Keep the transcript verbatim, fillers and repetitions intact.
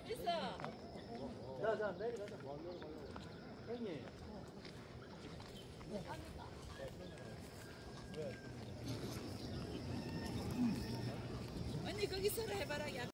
있어. 자자 내려가자. 형님. 언니 거기 서라 해봐라. 야.